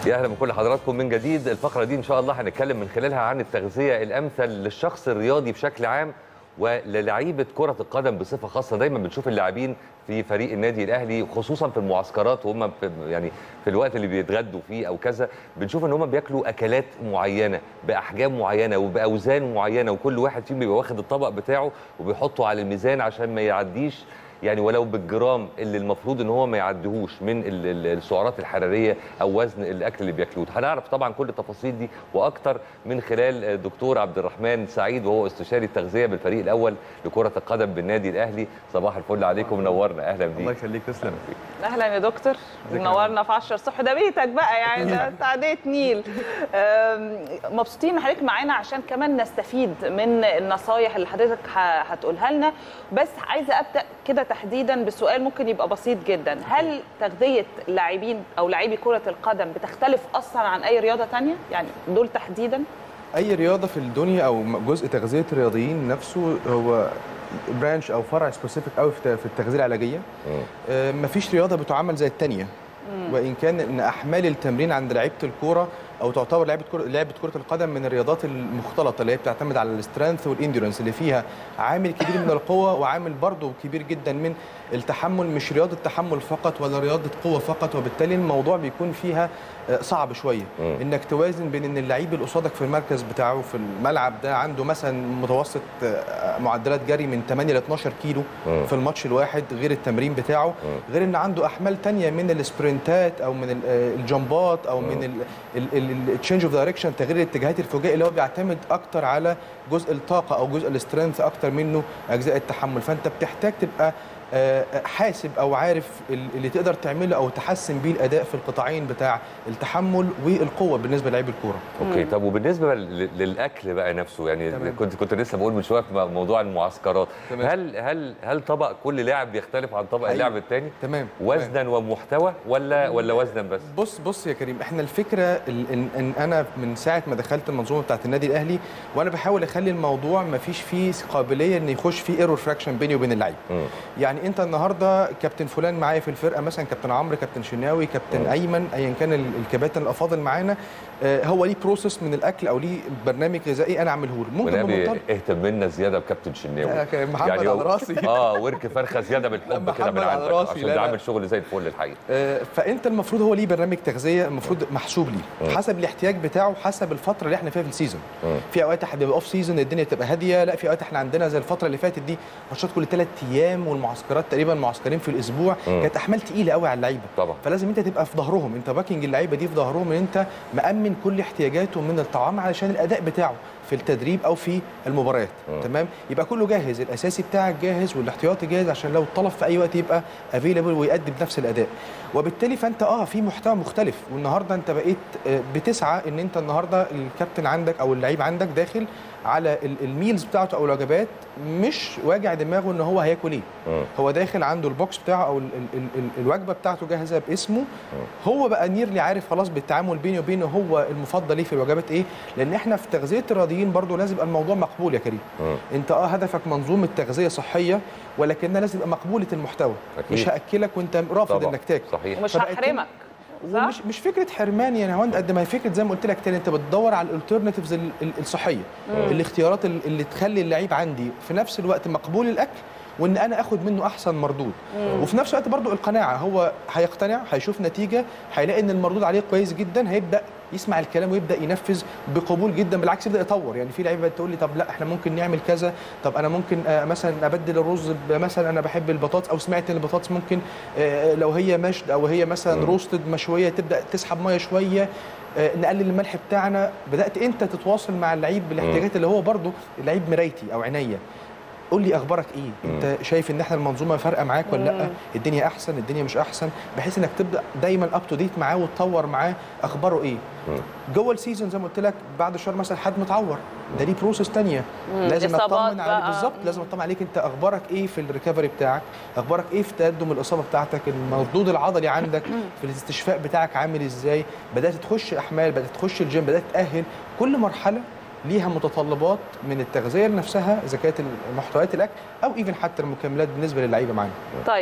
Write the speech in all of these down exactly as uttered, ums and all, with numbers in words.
يا اهلا بكل حضراتكم من جديد. الفقره دي ان شاء الله هنتكلم من خلالها عن التغذيه الامثل للشخص الرياضي بشكل عام وللعيبه كره القدم بصفه خاصه. دايما بنشوف اللاعبين في فريق النادي الاهلي خصوصا في المعسكرات وهم في يعني في الوقت اللي بيتغدوا فيه او كذا، بنشوف ان هم بياكلوا اكلات معينه باحجام معينه وباوزان معينه، وكل واحد فيهم بيبقى واخد الطبق بتاعه وبيحطه على الميزان عشان ما يعديش يعني ولو بالجرام اللي المفروض ان هو ما يعديهوش من السعرات الحراريه او وزن الاكل اللي بياكلوه. هنعرف طبعا كل التفاصيل دي واكتر من خلال الدكتور عبد الرحمن سعيد وهو استشاري التغذيه بالفريق الاول لكره القدم بالنادي الاهلي. صباح الفل عليكم، منورنا. اهلا بيك. الله يخليك، تسلم. اهلا يا دكتور، منورنا في عشرة الصبح، ده بيتك بقى يعني، ده تعديه نيل. مبسوطين ان حضرتك معانا عشان كمان نستفيد من النصايح اللي حضرتك هتقولها لنا. بس عايزه ابدا كده تحديدا بسؤال ممكن يبقى بسيط جدا، هل تغذيه اللاعبين او لاعبي كره القدم بتختلف اصلا عن اي رياضه ثانيه؟ يعني دول تحديدا اي رياضه في الدنيا او جزء تغذيه الرياضيين نفسه هو برانش او فرع سبيسيفيك قوي في التغذيه العلاجيه. آه مفيش رياضه بتعامل زي الثانيه، وان كان ان احمال التمرين عند لعيبه الكوره او تعتبر لعبه كره لعبه كره القدم من الرياضات المختلطه اللي هي بتعتمد على السترينث والانديورنس اللي فيها عامل كبير من القوه وعامل برضه كبير جدا من التحمل، مش رياضه تحمل فقط ولا رياضه قوه فقط، وبالتالي الموضوع بيكون فيها صعب شويه انك توازن بين ان اللعيب اللي قصادك في المركز بتاعه في الملعب ده عنده مثلا متوسط معدلات جري من ثمانية ل اثناشر كيلو في الماتش الواحد غير التمرين بتاعه، غير ان عنده احمال ثانيه من السبرنتات او من الجمبات او من التشينج اوف دايركشن، تغيير الاتجاهات الفجائي اللي هو بيعتمد اكتر على جزء الطاقه او جزء السترينث اكتر منه اجزاء التحمل. فانت بتحتاج تبقى حاسب او عارف اللي تقدر تعمله او تحسن بيه الاداء في القطاعين بتاع التحمل والقوه بالنسبه للاعبي الكوره. اوكي، طب وبالنسبه للاكل بقى نفسه، يعني تمام. كنت كنت لسه بقول من شويه في موضوع المعسكرات، تمام. هل هل هل طبق كل لاعب بيختلف عن طبق اللاعب الثاني؟ تمام، وزنا تمام. ومحتوى ولا ولا وزنا بس؟ بص بص يا كريم، احنا الفكره ان, إن انا من ساعه ما دخلت المنظومه بتاعه النادي الاهلي وانا بحاول اخلي الموضوع ما فيش فيه قابليه ان يخش فيه ايرور فراكشن بيني وبين اللعيب. يعني انت النهارده كابتن فلان معايا في الفرقه مثلا، كابتن عمرو، كابتن شناوي، كابتن م. ايمن، ايا كان الكباتن الافاضل معانا، آه هو ليه بروسيس من الاكل او ليه برنامج غذائي انا اعمله له. ممكن بمنطلق اهتم لنا زياده بكابتن شناوي، آه محمد يعني على راسي اه ورك فرخه زياده بالحب كده من عندك عشان ده عامل شغل زي الفل الحقيقه. آه فانت المفروض هو ليه برنامج تغذيه المفروض محسوب ليه حسب الاحتياج بتاعه، حسب الفتره اللي احنا فيها في السيزون. في اوقات احنا بيبقى اوف سيزون الدنيا بتبقى هاديه، لا في اوقات احنا عندنا زي الفتره اللي فاتت دي ماتشات كل ثلاث ايام والمعسكرات تقريبا معسكرين في الاسبوع، مم. كانت احمال تقيله قوي على اللعيبه طبعا، فلازم انت تبقى في ظهرهم، انت باكينج اللعيبه دي في ظهرهم، ان انت مامن كل احتياجاتهم من الطعام علشان الاداء بتاعه في التدريب او في المباريات. مم. تمام، يبقى كله جاهز، الاساسي بتاعك جاهز والاحتياطي جاهز عشان لو اتطلب في اي وقت يبقى افيلبل ويؤدي بنفس الاداء. وبالتالي فانت اه في محتوى مختلف، والنهارده انت بقيت بتسعى ان انت النهارده الكابتن عندك او اللعيب عندك داخل على الميلز بتاعته او الوجبات مش واجع دماغه ان هو هياكل ايه، هو داخل عنده البوكس بتاعه او ال ال ال الوجبه بتاعته جاهزه باسمه، هو بقى نيرلي عارف خلاص بالتعامل بينه وبينه هو المفضل ليه في الوجبات ايه، لان احنا في تغذيه الرياضيين برضو لازم يبقى الموضوع مقبول يا كريم. م. انت اه هدفك منظومه تغذيه صحيه ولكنها لازم يبقى مقبوله المحتوى. أكيد. مش هاكلك وانت رافض طبعا. انك تاكل، صحيح، ومش هحرمك، ومش مش فكره حرمان يعني هو قد ما هي فكره زي ما قلت لك تاني، انت بتدور على الالترناتيفز الصحيه، مم. الاختيارات اللي تخلي اللعيب عندي في نفس الوقت مقبول الاكل وان انا اخد منه احسن مردود، مم. وفي نفس الوقت برضو القناعه، هو هيقتنع هيشوف نتيجه هيلاقي ان المردود عليه كويس جدا، هيبدا يسمع الكلام ويبدا ينفذ بقبول جدا، بالعكس يبدا يطور. يعني في لعيبه تقول لي طب لا احنا ممكن نعمل كذا، طب انا ممكن آه مثلا ابدل الرز مثلا انا بحب البطاطس، او سمعت ان البطاطس ممكن آه لو هي مشد او هي مثلا روستد مشويه تبدا تسحب ميه شويه، آه نقلل الملح بتاعنا. بدات انت تتواصل مع اللعيب بالاحتياجات اللي هو برضو اللعيب مرايتي او عينيا، قول لي اخبارك ايه، انت شايف ان احنا المنظومه فارقه معاك ولا لا، الدنيا احسن الدنيا مش احسن، بحيث انك تبدا دايما اب تو ديت معاه وتطور معاه اخباره ايه. جوه السيزون زي ما قلت لك بعد شهر مثلا حد متعور، ده ليه بروسس ثانيه لازم اطمن عليه بالظبط، لازم اطمن عليك انت اخبارك ايه في الريكفري بتاعك، اخبارك ايه في تقدم الاصابه بتاعتك، المردود العضلي عندك في الاستشفاء بتاعك عامل ازاي، بدات تخش احمال، بدات تخش الجيم، بدات تاهل. كل مرحله ليها متطلبات من التغذيه نفسها اذا كانت محتويات الاكل او ايفن حتى المكملات بالنسبه للعيبه معانا. طيب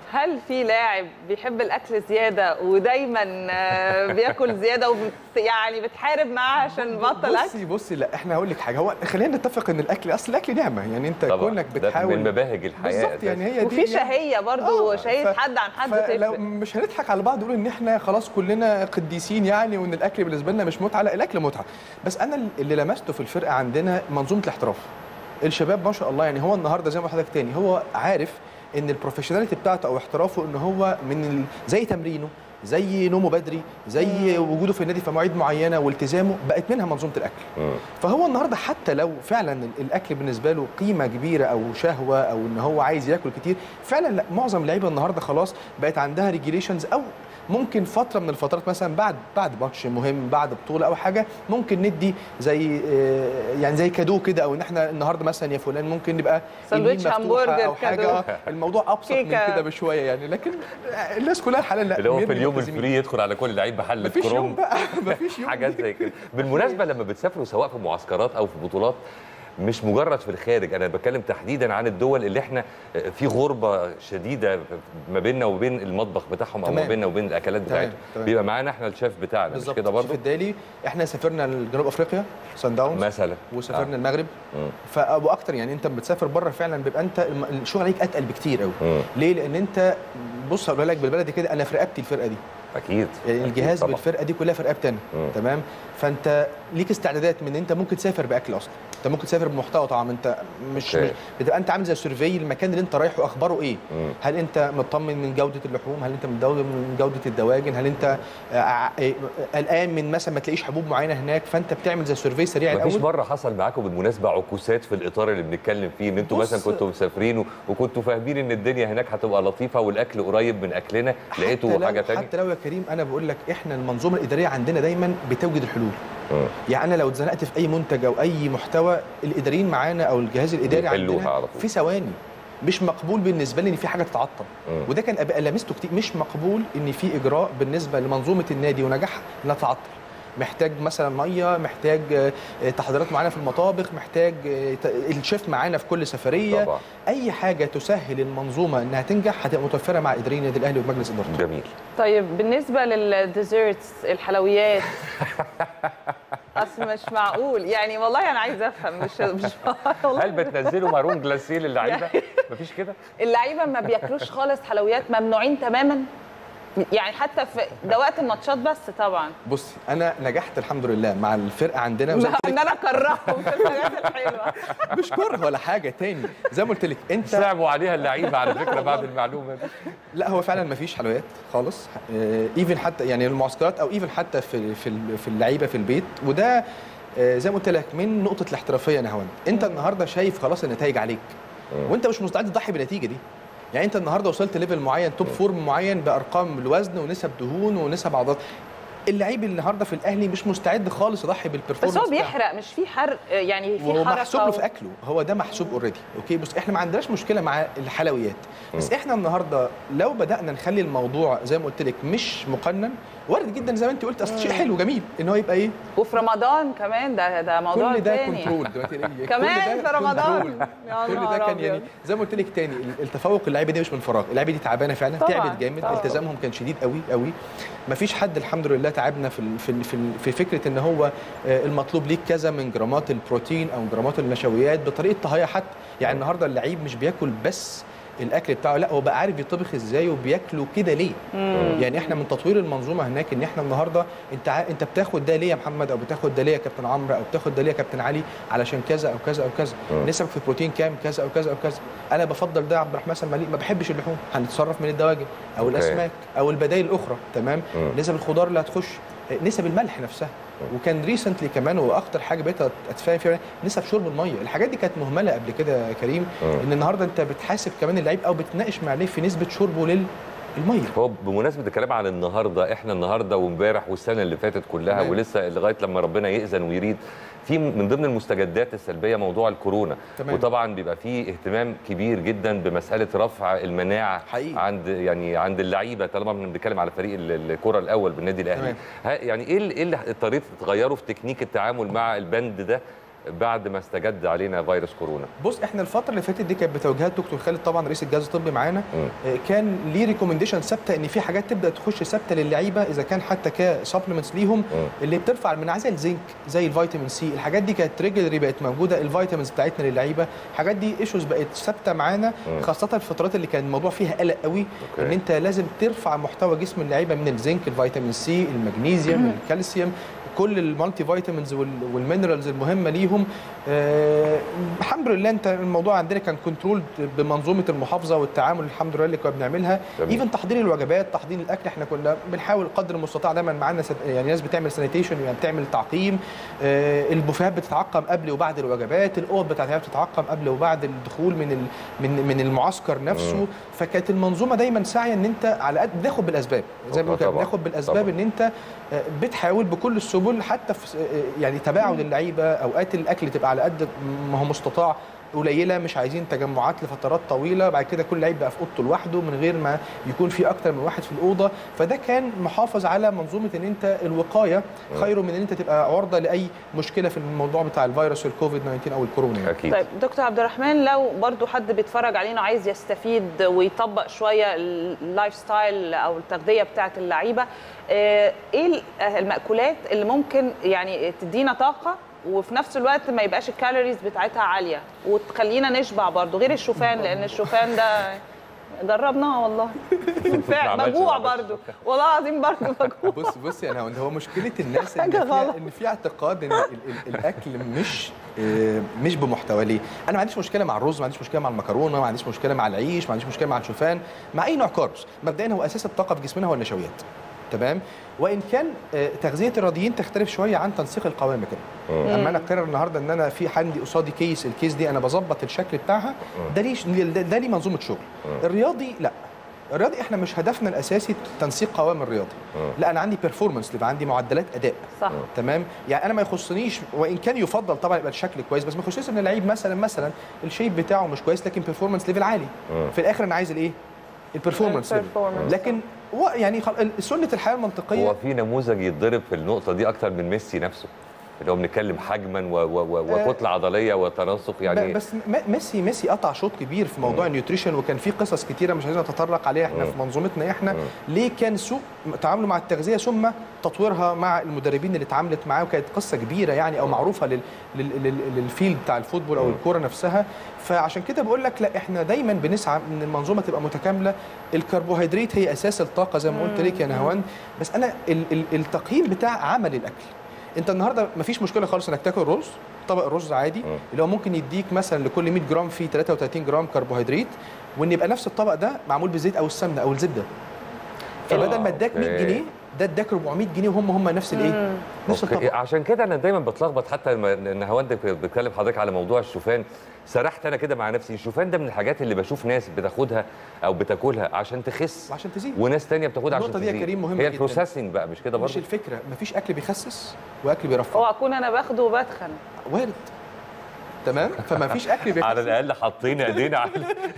هل في لاعب بيحب الاكل زياده ودايما بياكل زياده وبت يعني بتحارب معاه عشان بطل اكل؟ بصي بصي لا احنا هقول لك حاجه، هو خلينا نتفق ان الاكل اصل الاكل نعمه، يعني انت كونك بتحاول من مباهج الحياه بالظبط، يعني هي دي وفي شهيه برضو، آه شهيه حد عن حد لو تفرق. مش هنضحك على بعض نقول ان احنا خلاص كلنا قديسين يعني، وان الاكل بالنسبه لنا مش متعه، لا الاكل متعه. بس انا اللي لمسته في الفرقه عندنا منظومه الاحتراف. الشباب ما شاء الله، يعني هو النهارده زي ما حضرتك تاني هو عارف ان البروفيشناليتي بتاعته او احترافه ان هو من ال... زي تمرينه، زي نومه بدري، زي وجوده في النادي في مواعيد معينه والتزامه، بقت منها منظومه الاكل. مم. فهو النهارده حتى لو فعلا الاكل بالنسبه له قيمه كبيره او شهوه او ان هو عايز ياكل كتير، فعلا لا، معظم اللعيبه النهارده خلاص بقت عندها ريجيليشنز، او ممكن فتره من الفترات مثلا بعد بعد ماتش مهم، بعد بطوله او حاجه، ممكن ندي زي يعني زي كادو كده، او ان احنا النهارده مثلا يا فلان ممكن نبقى ساندوتش همبرجر او حاجه. الموضوع ابسط من كده بشويه يعني، لكن الناس كلها حاليا لا، اللي هو في اليوم الفري يدخل على كل لعيب محل مفيش يوم بقى مفيش يوم حاجات زي كده. بالمناسبه لما بتسافروا سواء في معسكرات او في بطولات، مش مجرد في الخارج، انا بتكلم تحديدا عن الدول اللي احنا في غربه شديده ما بيننا وبين المطبخ بتاعهم او ما بيننا وبين الاكلات بتاعتهم، بيبقى معانا احنا الشيف بتاعنا مش كده برضه؟ الشيف الدالي. احنا سافرنا لجنوب افريقيا سان داونز مثلا، وسافرنا آه. المغرب، فاكتر يعني انت بتسافر بره فعلا بيبقى انت الشغل عليك اتقل بكتير قوي. ليه؟ لان انت بص هقول لك بالبلدي كده، انا في رقبتي الفرقه دي اكيد، يعني الجهاز أكيد بالفرقه دي كلها في رقبتي انا، تمام. فانت ليك استعدادات من ان انت ممكن تسافر باكل اصلا، انت ممكن تسافر بمحتوى طعام، انت مش, مش بتبقى انت عامل زي سيرفي المكان اللي انت رايحه اخباره ايه. مم. هل انت مطمن من جوده اللحوم؟ هل انت متضايق من جوده الدواجن؟ هل انت قلقان من مثلا ما تلاقيش حبوب معينه هناك؟ فانت بتعمل زي سيرفي سريع الاول. مفيش مره حصل معاكم بالمناسبه عكوسات في الاطار اللي بنتكلم فيه، ان انتوا مثلا كنتوا مسافرين وكنتوا فاهمين ان الدنيا هناك هتبقى لطيفه والاكل قريب من اكلنا، لقيتوا حاجه ثانيه؟ حتى لو يا كريم انا بقول لك احنا المنظومه الاداريه عندنا دايما بتوجد الحلول. م. يعني انا لو اتزنقت في اي منتج او اي محتوى، الاداريين معانا او الجهاز الاداري عندنا في ثواني. مش مقبول بالنسبه لي ان في حاجه تتعطل، وده كان ابقى لمسته كتير. مش مقبول ان في اجراء بالنسبه لمنظومه النادي ونجاحها انها تتعطل. محتاج مثلا ميه، محتاج تحضيرات معانا في المطابخ، محتاج الشيف معانا في كل سفريه. طبعا. اي حاجه تسهل المنظومه انها تنجح هتبقى متوفره مع اداريين النادي الاهلي ومجلس ادارته. جميل. طيب بالنسبه للديزرتس، الحلويات اصل مش معقول يعني، والله انا عايزه افهم، مش مش هل بتنزلوا مارون جلاسيه للعيبه؟ مفيش كده؟ اللعيبه ما بياكلوش خالص حلويات، ممنوعين تماما يعني، حتى في ده وقت الماتشات بس طبعا. بصي انا نجحت الحمد لله مع الفرقه عندنا، ان انا اكرههم في الحاجات الحلوه. مش كره ولا حاجه تاني، زي ما قلت لك انت صعبوا عليها اللعيبه على فكره بعد المعلومه دي. لا هو فعلا ما فيش حلويات خالص، ايفن حتى يعني المعسكرات او ايفن حتى في في في اللعيبه في البيت، وده زي ما قلت لك من نقطه الاحترافيه يا نهاوند. انت النهارده شايف خلاص النتائج عليك، وانت مش مستعد تضحي بالنتيجه دي. يعني انت النهارده وصلت ليفل معين، توب فورم معين، بارقام الوزن ونسب دهون ونسب عضلات. اللعيب النهارده في الاهلي مش مستعد خالص يضحي بالبرفورمانس، بس هو بيحرق، مش في حرق يعني، في حرق، هو محسوب له في اكله، هو ده محسوب اوريدي. اوكي بص احنا ما عندناش مشكله مع الحلويات، بس احنا النهارده لو بدانا نخلي الموضوع زي ما قلت لك مش مقنن، وارد جدا زي ما انت قلت، اصل شيء حلو جميل ان هو يبقى ايه، وفي رمضان كمان ده ده موضوع كل ده تاني. كنترول كمان في رمضان كل ده كان يعني زي ما قلت لك تاني، التفوق اللعيبه دي مش من فراغ، اللعيبه دي تعبانه فعلا، تعبت جامد، التزامهم كان شديد قوي قوي. ما فيش حد الحمد لله تعبنا في في في, في فكره ان هو المطلوب ليك كذا من جرامات البروتين او جرامات النشويات بطريقه طهيه حتى. يعني النهارده اللعيب مش بياكل بس الاكل بتاعه، لا هو بقى عارف يطبخ ازاي وبياكله كده ليه. مم. يعني احنا من تطوير المنظومه هناك ان احنا النهارده انت ع... انت بتاخد ده ليه يا محمد، او بتاخد ده ليه يا كابتن عمرو، او بتاخد ده ليه يا كابتن علي، علشان كذا او كذا او كذا، نسبك في البروتين كام، كذا او كذا او كذا. انا بفضل ده عبد الرحمن سمالي، ما بحبش اللحوم، هنتصرف من الدواجن او أوكي. الاسماك او البدائل الاخرى، تمام. مم. نسب الخضار اللي هتخش، نسب الملح نفسها. وكان ريسنتلي كمان، واكتر حاجه بقيت اتفاهم فيها نسب شرب الميه، الحاجات دي كانت مهمله قبل كده يا كريم. م. ان النهارده انت بتحاسب كمان اللعيب او بتناقش معاه في نسبه شربه للميه. هو بمناسبه الكلام عن النهارده، احنا النهارده وامبارح والسنه اللي فاتت كلها م. ولسه لغايه لما ربنا يأذن ويريد، في من ضمن المستجدات السلبيه موضوع الكورونا. تمام. وطبعا بيبقى فيه اهتمام كبير جدا بمساله رفع المناعه حقيقي. عند يعني عند اللعيبه، طالما بنتكلم على فريق الكره الاول بالنادي الاهلي. يعني ايه ايه اللي اضطريتوا تغيروا في تكنيك التعامل مع البند ده بعد ما استجد علينا فيروس كورونا؟ بص احنا الفتره اللي فاتت دي كانت بتوجيهات دكتور خالد طبعا رئيس الجهاز الطبي معانا، كان ليه ريكومنديشن ثابته ان في حاجات تبدا تخش ثابته للعيبه اذا كان حتى كسبلمنتس ليهم م. اللي بترفع المناعه زي الزنك زي الفيتامين سي. الحاجات دي كانت ريجولري بقت موجوده، الفيتامينز بتاعتنا للعيبه، الحاجات دي ايشوز بقت ثابته معانا، خاصه في الفترات اللي كان الموضوع فيها قلق قوي. أوكي. ان انت لازم ترفع محتوى جسم اللعيبه من الزنك، الفيتامين سي، المغنيسيوم، الكالسيوم، كل المالتي فيتامينز والمينرالز المهمه ليهم. آه الحمد لله انت الموضوع عندنا كان كنترول بمنظومه المحافظه والتعامل الحمد لله اللي كنا بنعملها. ايفن تحضير الوجبات، تحضير الاكل، احنا كنا بنحاول قدر المستطاع دايما معانا يعني ناس بتعمل سانيتيشن، يعني بتعمل تعقيم. آه البوفيهات بتتعقم قبل وبعد الوجبات، الاوض بتاعتها بتتعقم قبل وبعد الدخول من من من المعسكر نفسه. مم. فكانت المنظومه دايما ساعيه ان انت على قد بناخد بالاسباب زي ما بنقول، بناخد بالاسباب طبعا. ان انت بتحاول بكل السبل حتى في يعني تباعد اللعيبه، اوقات الاكل تبقى على قد ما هو مستطاع قليله، مش عايزين تجمعات لفترات طويله، بعد كده كل لعيب بقى في اوضته لوحده من غير ما يكون في اكتر من واحد في الاوضه. فده كان محافظ على منظومه ان انت الوقايه خير من ان انت تبقى عرضه لاي مشكله في الموضوع بتاع الفيروس الكوفيد تسعة عشر او الكورونا يعني. أكيد. طيب دكتور عبد الرحمن، لو برضو حد بيتفرج علينا وعايز يستفيد ويطبق شويه اللايف ستايل او التغذيه بتاعه اللعيبه، ايه المأكولات اللي ممكن يعني تدينا طاقه وفي نفس الوقت ما يبقاش الكالوريز بتاعتها عاليه وتخلينا نشبع برضو، غير الشوفان؟ لان الشوفان ده جربناه والله مجوع برضو، والله العظيم برضو مجوع. بص بص يعني هو مشكله الناس ان فيها ان في اعتقاد ان الاكل مش مش بمحتوى. ليه؟ انا ما عنديش مشكله مع الرز، ما عنديش مشكله مع المكرونه، ما عنديش مشكله مع العيش، ما عنديش مشكله مع الشوفان، مع اي نوع كاربس. مبدئيا هو اساس الطاقه في جسمنا هو النشويات، تمام؟ وان كان تغذيه الرياضيين تختلف شويه عن تنسيق القوام كده. اما انا اقرر النهارده ان انا في عندي قصادي كيس، الكيس دي انا بظبط الشكل بتاعها، ده ليه ده ليه منظومه شغل. الرياضي لا، الرياضي احنا مش هدفنا الاساسي تنسيق قوام الرياضي، لا انا عندي بيرفورمانس، يبقى عندي معدلات اداء. صح. تمام؟ يعني انا ما يخصنيش، وان كان يفضل طبعا يبقى الشكل كويس، بس ما يخصنيش ان اللعيب مثلا مثلا الشيب بتاعه مش كويس لكن بيرفورمانس ليفل عالي. في الاخر انا عايز الايه؟ البرفورمانس. لكن يعني سنه الحياه المنطقيه. هو في نموذج يتضرب في النقطه دي اكتر من ميسي نفسه، اللي هو بنتكلم حجما وكتله عضليه وتناسق يعني. بس ميسي ميسي قطع شوط كبير في موضوع النيوتريشن، وكان في قصص كتيره مش عايزين نتطرق عليها احنا في منظومتنا احنا. ليه كان سوء تعامله مع التغذيه ثم تطويرها مع المدربين اللي اتعاملت معاه، وكانت قصه كبيره يعني او معروفه لل للفيلد بتاع الفوتبول او الكوره نفسها. فعشان كده بقول لك لا، احنا دايما بنسعى ان المنظومه تبقى متكامله. الكربوهيدرات هي اساس الطاقه زي ما قلت لك يا نهوان، بس انا التقييم بتاع عمل الاكل. انت النهارده مفيش مشكله خالص انك تاكل رز، طبق رز عادي اللي هو ممكن يديك مثلا لكل مية جرام فيه ثلاثة وثلاثين جرام كربوهيدرات، وان يبقى نفس الطبق ده معمول بالزيت او السمنه او الزبده. فبدل ما اداك مية جنيه ده اداك أربعمية جنيه وهم هم نفس الايه؟ نفس الطبق. عشان كده انا دايما بتلخبط، حتى ان هوند بتكلم حضرتك على موضوع الشوفان، سرحت انا كده مع نفسي. الشوفان ده من الحاجات اللي بشوف ناس بتاخدها او بتاكلها عشان تخس وعشان تزيد، وناس ثانيه بتاخدها عشان تزيد. النقطه دي يا كريم مهمه هي جدا. البروسيسنج بقى مش كده برضه؟ مش الفكره، مفيش اكل بيخسس واكل بيرفع. اوعى اكون انا باخده وبتخن. وارد. تمام؟ فما فيش اكل بيخسس. على الاقل حاطين ايدينا على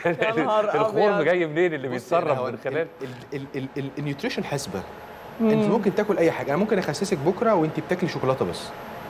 الخرم جاي منين اللي بيتسرب من خلال النيوتريشن حسبه. انت ممكن تاكل اي حاجه، انا ممكن اخسسك بكره وانت بتاكلي شوكولاته بس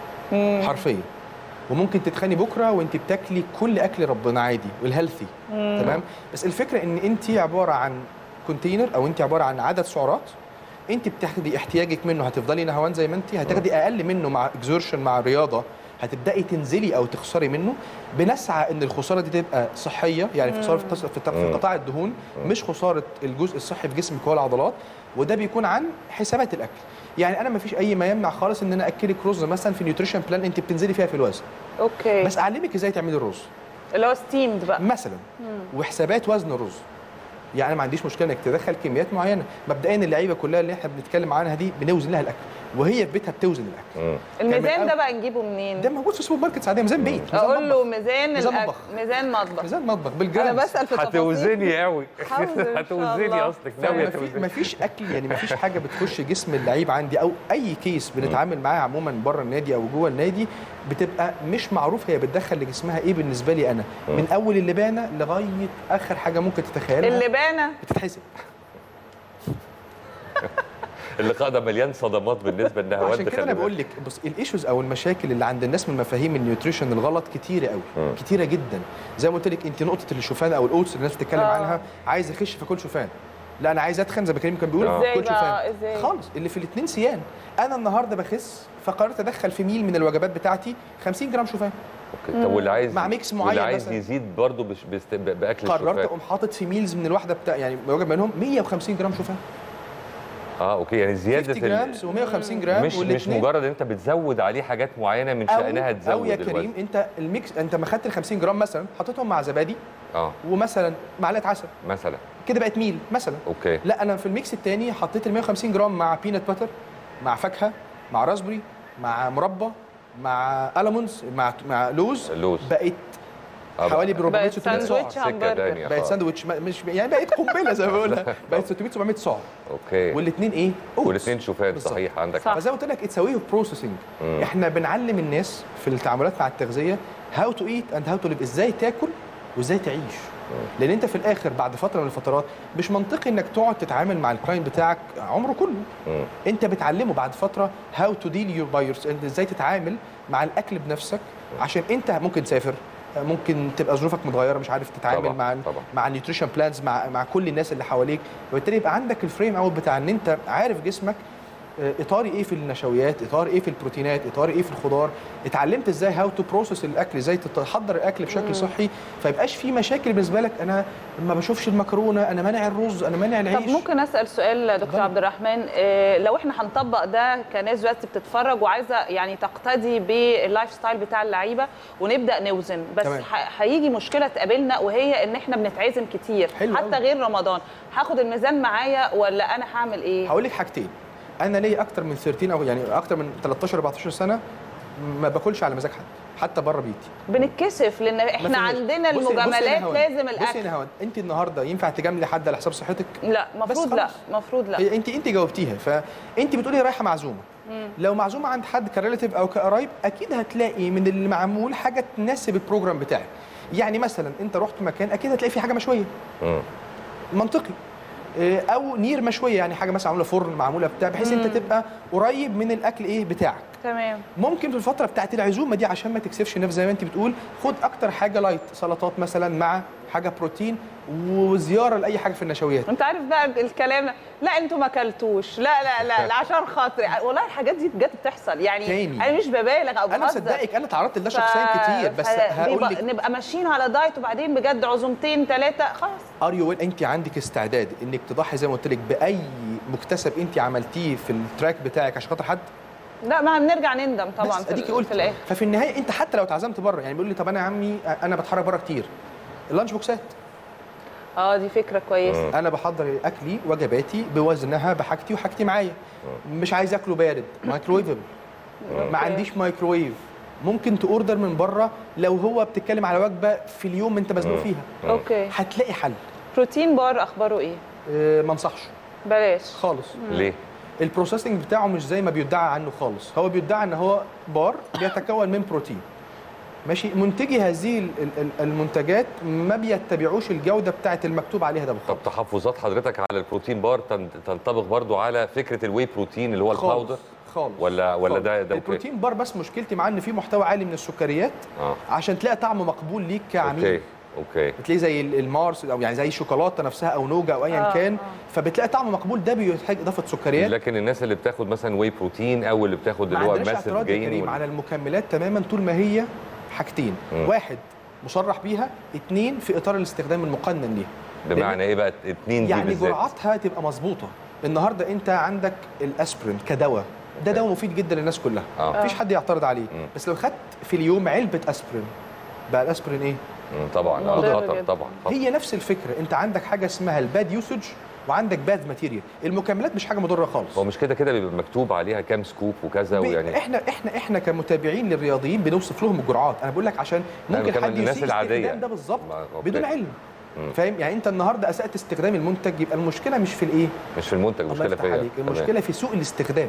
حرفيا، وممكن تتخني بكره وانت بتاكلي كل اكل ربنا عادي والهيلثي. تمام؟ بس الفكره ان انت عباره عن كونتينر او انت عباره عن عدد سعرات انت بتاخدي احتياجك منه، هتفضلي نهوان زي ما انت، هتاخدي اقل منه مع اكزورشن مع رياضه هتبداي تنزلي او تخسري منه. بنسعى ان الخساره دي تبقى صحيه، يعني خساره في قطاع الدهون مش خساره الجزء الصحي في جسمك هو العضلات، وده بيكون عن حسابات الاكل. يعني انا ما فيش اي ما يمنع خالص ان انا اكلك رز مثلا في نيوتريشن بلان انت بتنزلي فيها في الوزن. اوكي. بس اعلمك ازاي تعملي الرز اللي هو ستيمد بقى مثلا، وحسابات وزن الرز. يعني انا ما عنديش مشكله انك تدخل كميات معينه. مبدئيا اللعيبه كلها اللي احنا بنتكلم عنها دي بنوزن لها الاكل، وهي في بيتها بتوزن الاكل. الميزان ده بقى نجيبه منين؟ ده موجود في السوبر ماركت عادي، ميزان بيت. اقول له ميزان ميزان مطبخ، ميزان مطبخ ميزان مطبخ بالجرام. انا بسال في تفاصيل. هتوزني قوي هتوزني اصلك ناويه توزني. مفيش اكل يعني مفيش حاجه بتخش جسم اللعيب عندي او اي كيس بنتعامل معاه عموما بره النادي او جوه النادي بتبقى مش معروف هي بتدخل لجسمها ايه. بالنسبه لي انا من اول اللبانه لغايه اخر حاجه ممكن تتخيلها اللبانه بتتحسب. اللقاء ده مليان صدمات بالنسبه لنهاوند. عشان كده انا بقول لك بص، الايشوز او المشاكل اللي عند الناس من مفاهيم النيوتريشن الغلط كتيره قوي، مم. كتيره جدا. زي ما قلت لك انت نقطه الشوفان او الاوتس اللي الناس بتتكلم آه. عنها، عايز اخش فاكل شوفان، لا انا عايز اتخن زي ما كريم كان بيقول آه. ازاي كل شوفان بقى ازاي خالص. اللي في الاثنين سيان. انا النهارده بخس فقررت ادخل في ميل من الوجبات بتاعتي خمسين جرام شوفان اوكي. طب واللي عايز مع ميكس معين واللي عايز مثلاً. يزيد برضه بش... بست... باكل قررت الشوفان. اقوم حاطط في ميلز من الواحده بتاع يعني وجبه منهم مية وخمسين جرام شوفان. اه اوكي، يعني زياده خمسين جرام و150 جرام مش مش مجرد ان انت بتزود عليه حاجات معينه من شأنها تزود او يا الوزن. كريم انت الميكس، انت ما خدت ال خمسين جرام مثلا حطيتهم مع زبادي اه ومثلا معلقه عسل مثلا كده بقت ميل مثلا. اوكي. لا انا في الميكس الثاني حطيت ال مية وخمسين جرام مع بينات باتر، مع فاكهه، مع راسبري، مع مربى، مع المونز، مع مع لوز، اللوز بقت آه حوالي ب أربعمية بقت ستمية ساندوتش سعر. سكه تانية همبرجر. بقت خالص. ساندوتش مش يعني بقت قنبله زي ما بقولها، بقت ستمية سبعمية سعر. اوكي. والاثنين ايه؟ أوتس. والاثنين شوفان بالظبط. صحيح عندك صح. حق. فزي ما قلت لك اتس واي اوف بروسيسنج. احنا بنعلم الناس في التعاملات مع التغذيه هاو تو ايت اند هاو تو ليف، ازاي تاكل وازاي تعيش. لان انت في الاخر بعد فتره من الفترات مش منطقي انك تقعد تتعامل مع الكلاينت بتاعك عمره كله. مم. انت بتعلمه بعد فتره هاو تو ديل يور بايرز، انت ازاي تتعامل مع الاكل بنفسك، عشان انت ممكن تسافر، ممكن تبقى ظروفك متغيره مش عارف تتعامل طبعاً، مع طبعاً. مع النيوتريشن بلانز مع مع كل الناس اللي حواليك، وبالتالي يبقى عندك الفريم اوت بتاع ان انت عارف جسمك اطاري ايه في النشويات، اطار ايه في البروتينات، اطار ايه في الخضار، اتعلمت ازاي هاو تو بروسس الاكل، ازاي تحضر الاكل بشكل مم. صحي، فيبقاش في مشاكل بالنسبه لك. انا ما بشوفش المكرونه، انا مانع الرز، انا مانع العيش. طب ممكن اسال سؤال دكتور عبد الرحمن؟ إيه لو احنا هنطبق ده كناس دلوقتي بتتفرج وعايزه يعني تقتدي باللايف ستايل بتاع اللعيبه ونبدا نوزن، بس هيجي مشكله تقابلنا وهي ان احنا بنتعزم كتير حتى أوي. غير رمضان، هاخد الميزان معايا ولا انا هعمل ايه؟ هقول لك حاجتين. انا ليا اكتر من ثلاثة عشر او يعني اكتر من تلتاشر اربعتاشر سنه ما باكلش على مزاج حد حتى بره بيتي. بنتكسف لان احنا عندنا المجاملات لازم الاكل. بصي يا هوند، انت النهارده ينفع تجاملي حد على حساب صحتك؟ لا المفروض لا المفروض لا. انت انت جاوبتيها، فانت بتقولي رايحه معزومه. مم. لو معزومه عند حد كريلاتيف او كقرايب اكيد هتلاقي من اللي معمول حاجه تناسب البروجرام بتاعك. يعني مثلا انت رحت مكان اكيد هتلاقي فيه حاجه مشويه. مم. منطقي. او نير مشويه، يعني حاجه مثلا معموله فرن معموله بتاع، بحيث انت تبقى قريب من الاكل ايه بتاعك. تمام. ممكن في الفتره بتاعت العزومه دي عشان ما تكسفش نفس زي ما انت بتقول، خد اكتر حاجه لايت، سلطات مثلا مع حاجه بروتين وزياره لاي حاجه في النشويات. انت عارف بقى الكلام، لا انتوا ما اكلتوش، لا لا لا, لا عشان خاطري، والله الحاجات دي بجد بتحصل يعني تاني. انا مش ببالغ او بهزر، انا مصدقك، انا تعرضت لده شخصيا ف... كتير، بس هقول لك نبقى ماشيين على دايت وبعدين بجد عزومتين ثلاثه خلاص. ار يو انت عندك استعداد انك تضحي زي ما قلت لك باي مكتسب انت عملتيه في التراك بتاعك عشان خاطر حد؟ لا، ما بنرجع نندم طبعا في اديكي قلت في الاخر. ففي النهايه انت حتى لو اتعزمت بره، يعني بيقول لي طب انا يا عمي انا بتحرك بره كتير، اللانش بوكسات. اه دي فكره كويسه. انا بحضر اكلي وجباتي بوزنها بحاجتي وحاجتي معايا، مش عايز اكله بارد، مايكرويفبل، ما عنديش مايكرويف، ممكن تاوردر من بره لو هو بتتكلم على وجبه في اليوم انت مزنوق فيها. اوكي، هتلاقي حل. بروتين بار اخباره ايه؟ أه ما انصحش بلاش خالص. ليه؟ البروسيسنج بتاعه مش زي ما بيدعى عنه خالص، هو بيدعى ان هو بار بيتكون من بروتين. ماشي، منتجي هذه المنتجات ما بيتبعوش الجوده بتاعه المكتوب عليها ده بالظبط. طب تحفظات حضرتك على البروتين بار تنطبق برضو على فكره الواي بروتين اللي هو الباودر خالص ولا ولا خالص. ده ده البروتين بار بس مشكلتي معاه ان فيه محتوى عالي من السكريات. آه. عشان تلاقي طعمه مقبول ليك كعميل. اوكي اوكي بتلاقي زي المارس او يعني زي الشوكولاته نفسها او نوجا او ايا آه. كان، آه. فبتلاقي طعمه مقبول، ده بيحتاج اضافه سكريات. لكن الناس اللي بتاخد مثلا واي بروتين او اللي بتاخد اللي هو ماسيف جين على المكملات تماما طول ما هي حاجتين، م. واحد مصرح بيها، اثنين في اطار الاستخدام المقنن ليها. بمعنى ايه بقى اثنين دي يعني بالذات؟ جرعاتها تبقى مظبوطه. النهارده انت عندك الاسبرين كدواء، ده دواء مفيد جدا للناس كلها، آه. مفيش حد يعترض عليه. م. بس لو خدت في اليوم علبه اسبرين بقى الاسبرين ايه؟ طبعا اه خطر طبعا خطر. هي نفس الفكره، انت عندك حاجه اسمها الباد يوسج وعندك باد ماتيريال. المكملات مش حاجه مضره خالص. هو مش كده كده بيبقى مكتوب عليها كام سكوب وكذا ويعني احنا احنا احنا كمتابعين للرياضيين بنوصف لهم الجرعات. انا بقول لك عشان ممكن حد الناس العاديه ده بالظبط بدون علم. فاهم؟ يعني انت النهارده اسأت استخدام المنتج، يبقى المشكله مش في الايه؟ مش في المنتج، المشكله في ايه؟ المشكله في سوء الاستخدام.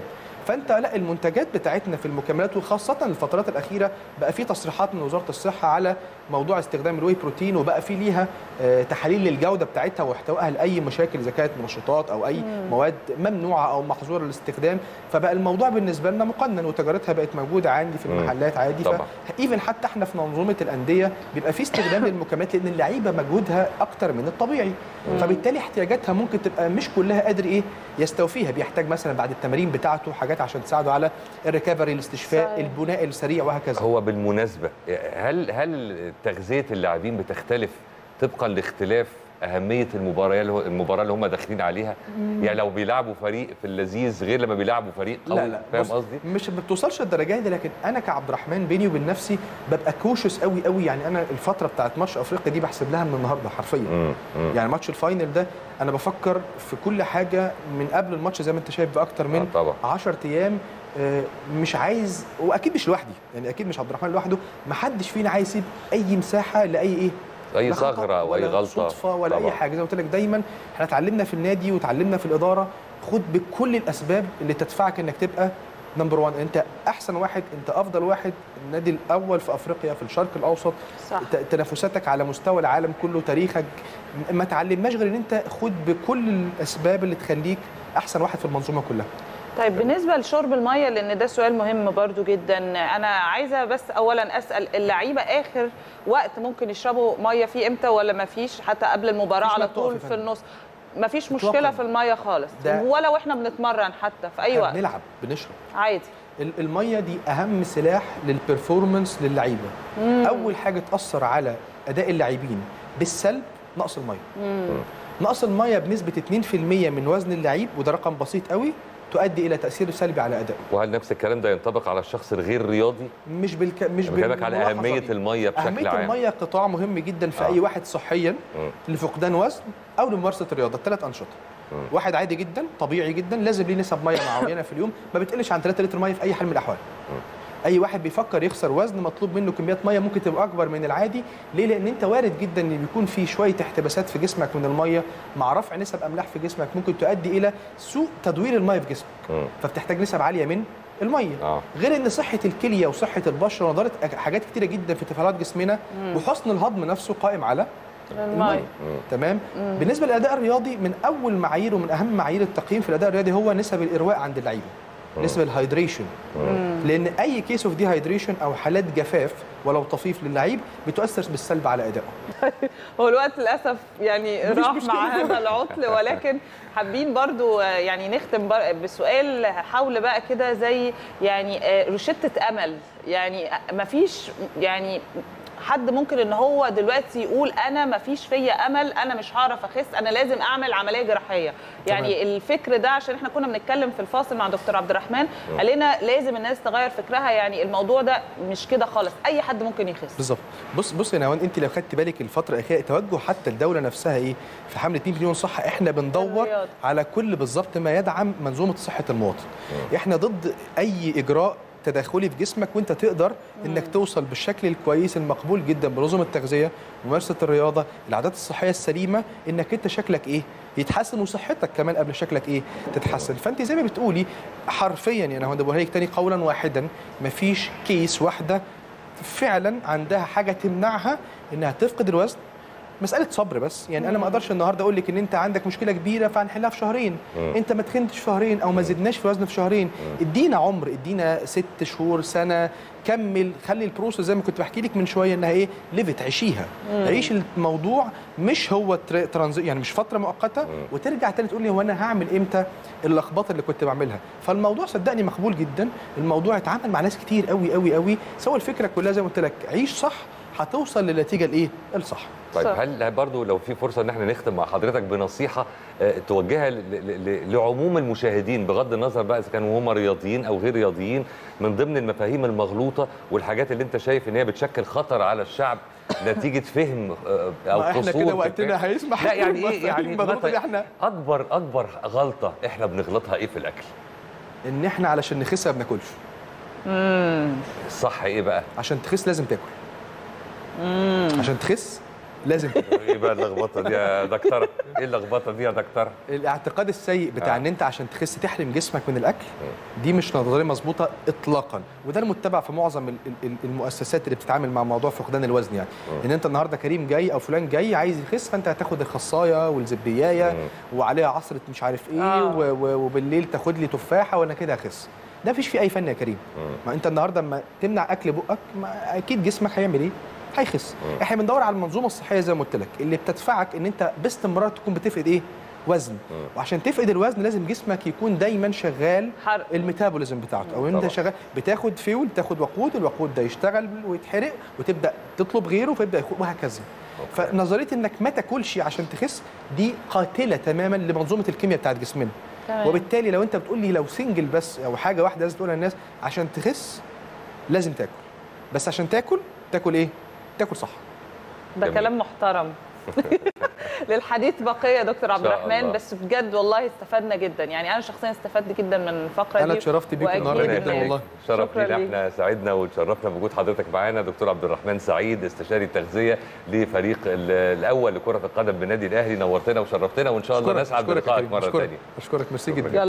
فانت لا المنتجات بتاعتنا في المكملات وخاصه الفترات الاخيره بقى في تصريحات من وزاره الصحه على موضوع استخدام الواي بروتين، وبقى في ليها آه تحاليل للجوده بتاعتها واحتوائها لاي مشاكل اذا كانت منشطات او اي مم. مواد ممنوعه او محظوره للاستخدام. فبقى الموضوع بالنسبه لنا مقنن وتجارتها بقت موجوده عندي في المحلات عادي. فايفن حتى احنا في منظومه الانديه بيبقى في استخدام للمكملات لان اللعيبه مجهودها اكتر من الطبيعي، مم. فبالتالي احتياجاتها ممكن تبقى مش كلها قادر ايه يستوفيها، بيحتاج مثلا بعد التمارين بتاعته حاجات عشان تساعده على الريكفري الاستشفاء صحيح. البناء السريع وهكذا. هو بالمناسبه هل هل تغذيه اللاعبين بتختلف طبقا لاختلاف اهميه المباراه المباراه اللي هم داخلين عليها؟ مم. يعني لو بيلعبوا فريق في اللذيذ غير لما بيلعبوا فريق قوي. لا لا فاهم قصدي؟ مش ما بتوصلش للدرجه دي، لكن انا كعبد الرحمن بيني وبين نفسي ببقى كوشس قوي قوي. يعني انا الفتره بتاعت ماتش افريقيا دي بحسب لها من النهارده حرفيا. مم. مم. يعني ماتش الفاينل ده انا بفكر في كل حاجه من قبل الماتش زي ما انت شايف باكتر من آه عشرة ايام. مش عايز، واكيد مش لوحدي، يعني اكيد مش عبد الرحمن لوحده، ما حدش فينا عايز يسيب اي مساحه لاي ايه اي ثغره او اي غلطه صدفه ولا طبعا. اي حاجه. زي ما قلت لك دايما احنا اتعلمنا في النادي وتعلمنا في الاداره خد بكل الاسباب اللي تدفعك انك تبقى نمبر واحد، انت احسن واحد، انت افضل واحد، النادي الاول في افريقيا في الشرق الاوسط صح. تنافساتك على مستوى العالم كله، تاريخك، ما تعلمناش غير ان انت خد بكل الاسباب اللي تخليك احسن واحد في المنظومه كلها. طيب بالنسبه لشرب الميه، لان ده سؤال مهم برضو جدا، انا عايزه بس اولا اسال اللعيبه اخر وقت ممكن يشربوا ميه فيه امتى ولا ما فيش؟ حتى قبل المباراه على طول في النص ما فيش مشكله في الميه خالص ولا واحنا بنتمرن حتى في اي وقت بنلعب بنشرب عادي؟ الميه دي اهم سلاح للبرفورمانس للعيبه. مم. اول حاجه تاثر على اداء اللاعبين بالسلب نقص الميه. مم. نقص الميه بنسبه اتنين في المية من وزن اللعيب، وده رقم بسيط قوي، تؤدي الى تاثير سلبي على ادائه. وهل نفس الكلم ده ينطبق على الشخص الغير رياضي؟ مش بالك... مش بكلمك على اهميه دي. الميه بشكل أهمية عام. اهميه الميه قطاع مهم جدا في آه. اي واحد صحيا لفقدان وزن او لممارسه الرياضه، الثلاث انشطه. م. واحد عادي جدا طبيعي جدا لازم ليه نسب ميه معينه في اليوم ما بتقلش عن ثلاثة لتر ميه في اي حال من الاحوال. م. اي واحد بيفكر يخسر وزن مطلوب منه كميات ميه ممكن تبقى اكبر من العادي. ليه؟ لان انت وارد جدا ان بيكون في شويه احتباسات في جسمك من الميه مع رفع نسب املاح في جسمك ممكن تؤدي الى سوء تدوير الميه في جسمك. م. فبتحتاج نسب عاليه من الميه. آه. غير ان صحه الكليه وصحه البشره ونضاره حاجات كتيره جدا في تفاعلات جسمنا م. وحسن الهضم نفسه قائم على الميه. تمام. مم. بالنسبه للاداء الرياضي من اول معايير ومن اهم معايير التقييم في الاداء الرياضي هو نسب الارواء عند اللعيبه، نسبه الهايدريشن. لان اي كيس اوف دي هايدريشن او حالات جفاف ولو طفيف للعيب بتؤثر بالسلب على ادائه. هو الوقت للاسف يعني راح مع هذا العطل، ولكن حابين برضو يعني نختم بسؤال حول بقى كده زي يعني روشتة امل. يعني مفيش يعني حد ممكن ان هو دلوقتي يقول انا ما فيش فيا امل، انا مش هعرف اخس، انا لازم اعمل عمليه جراحيه. يعني تمام. الفكر ده عشان احنا كنا بنتكلم في الفاصل مع دكتور عبد الرحمن قال لنا لازم الناس تغير فكرها، يعني الموضوع ده مش كده خالص، اي حد ممكن يخس. بالظبط. بص بص يا نوان، انت لو خدت بالك الفتره الاخيره توجه حتى الدوله نفسها ايه في حمله اتنين مليون صحه، احنا بندور الرياض. على كل بالظبط ما يدعم منظومه صحه المواطن. م. احنا ضد اي اجراء تداخلي في جسمك وانت تقدر انك توصل بالشكل الكويس المقبول جدا بنظم التغذيه، ممارسه الرياضه، العادات الصحيه السليمه، انك انت شكلك ايه يتحسن وصحتك كمان قبل شكلك ايه تتحسن. فانت زي ما بتقولي حرفيا يعني انا بقولها لك تاني قولا واحدا، مفيش كيس واحده فعلا عندها حاجه تمنعها انها تفقد الوزن. مساله صبر بس، يعني انا ما اقدرش النهارده اقول لك ان انت عندك مشكله كبيره فهنحلها في شهرين. مم. انت ما تخنتش في شهرين او ما زدناش في وزن في شهرين. مم. ادينا عمر، ادينا ست شهور سنه، كمل، خلي البروسس زي ما كنت بحكي لك من شويه انها ايه ليفت، عيشيها. مم. عيش الموضوع، مش هو ترانزيت يعني مش فتره مؤقته. مم. وترجع تاني تقول لي هو انا هعمل امتى اللخبطه اللي كنت بعملها. فالموضوع صدقني مقبول جدا، الموضوع اتعامل مع ناس كتير قوي قوي قوي، سوى الفكره كلها زي ما قلت لك عيش صح هتوصل للنتيجه الايه الصح. طيب هل برضو لو في فرصه ان احنا نختم مع حضرتك بنصيحه توجهها لعموم المشاهدين بغض النظر بقى اذا كانوا هم رياضيين او غير رياضيين، من ضمن المفاهيم المغلوطه والحاجات اللي انت شايف ان هي بتشكل خطر على الشعب نتيجه فهم او قصور؟ احنا كده وقتنا هيسمح. لا يعني ايه يعني احنا اكبر اكبر غلطه احنا بنغلطها ايه في الاكل؟ ان احنا علشان نخس ما بناكلش. امم الصح ايه بقى؟ عشان تخس لازم تاكل. امم عشان تخس لازم تاكل. ايه بقى اللخبطه دي يا دكتوره؟ ايه اللخبطه دي يا دكتوره؟ الاعتقاد السيء بتاع آه. ان انت عشان تخس تحرم جسمك من الاكل، دي مش نظريه مظبوطه اطلاقا، وده المتبع في معظم ال- ال- المؤسسات اللي بتتعامل مع موضوع فقدان الوزن. يعني ان انت النهارده كريم جاي او فلان جاي عايز يخس، فانت هتاخد الخصايه والزبيايه وعليها عصره مش عارف ايه آه. و- و- وبالليل تاخد لي تفاحه وانا كده هخس. ده مفيش فيه اي فن يا كريم. ما انت النهارده اما تمنع اكل بقك، ما اكيد جسمك هيعمل ايه؟ هيخس. احنا بندور على المنظومه الصحيه زي ما قلت لك، اللي بتدفعك ان انت باستمرار تكون بتفقد ايه؟ وزن. وعشان تفقد الوزن لازم جسمك يكون دايما شغال حرق. الميتابوليزم بتاعته، او انت طبعا. شغال بتاخد فيول، تاخد وقود، الوقود ده يشتغل ويتحرق وتبدا تطلب غيره فيبدا يخوض وهكذا. فنظريه انك ما تاكلش عشان تخس دي قاتله تماما لمنظومه الكيمياء بتاعت جسمنا. تمام. وبالتالي لو انت بتقول لي لو سنجل بس او حاجه واحده لازم تقولها للناس عشان تخس لازم تاكل، بس عشان تاكل تاكل ايه؟ تاكل صح. ده جميل. كلام محترم. للحديث بقيه يا دكتور عبد إن شاء الرحمن، الله. بس بجد والله استفدنا جدا. يعني انا شخصيا استفدت جدا من الفقره دي. انا اتشرفت بيكم وأكيد النهارده ربنا جدا يخليك. والله. شرف شكراً لينا، ليك. احنا سعدنا وتشرفنا بوجود حضرتك معانا. دكتور عبد الرحمن سعيد، استشاري التغذيه لفريق ال- الاول لكره القدم بالنادي الاهلي. نورتنا وشرفتنا، وان شاء الله أشكرك- نسعد أشكرك يا بلقائك كريم. مره أشكرك- ثانيه. اشكرك ميرسي شكراً. جدا.